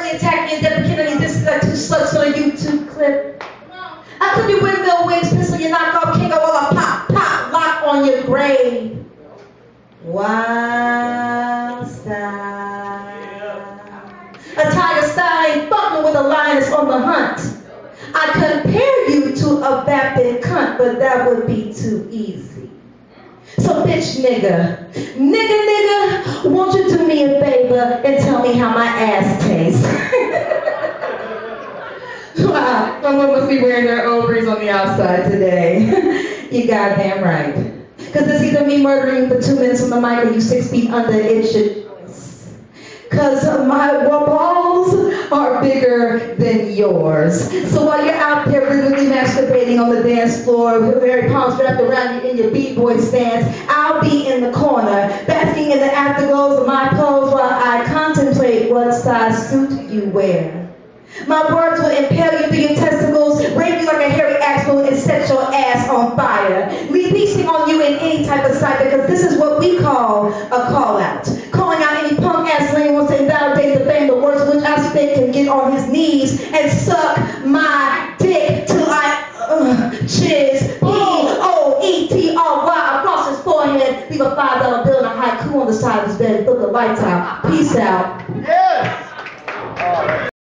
verbally attacking and deprecating you. This is like two sluts on a YouTube clip. I clip your windmill wings, pistol your knockoff king, while I pop, pop, lock on your grave. Wild style. A tiger style ain't fucking with a lioness on the hunt. I compare you to a vapid cunt, but that would be too easy. So bitch nigga, won't you do me a favor and tell me how my ass tastes? Wow, someone must be wearing their ovaries on the outside today. You goddamn right. Because it's either me murdering you for 2 minutes on the mic or you 6 feet under, it's your choice. Because my balls are bigger than yours. So while you're out there rhythmically masturbating on the dance floor with very palms wrapped around you in your b-boy stance, I'll be in the corner, basking in the afterglows of my clothes while I contemplate what size suit you wear. My words will impale you through your testicles, rape you like a hairy axe wound, and set your ass on fire. Leave feasting on you in any type of sight, because this is what we call a call-out. Calling out any punk-ass lame wants to invalidate the fame, the words which I spit can get on his knees and suck my dick till I chiz. P-O-E-T-R-Y across his forehead. Leave a $5 bill and a haiku on the side of his bed and flip the lights out. Peace out.